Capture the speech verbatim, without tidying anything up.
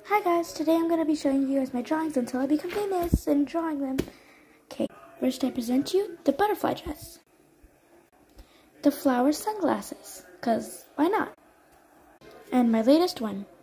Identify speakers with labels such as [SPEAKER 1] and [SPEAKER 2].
[SPEAKER 1] Hi guys, today I'm going to be showing you guys my drawings until I become famous and drawing them. Okay, first I present you the butterfly dress, the flower sunglasses, cause why not? And my latest one,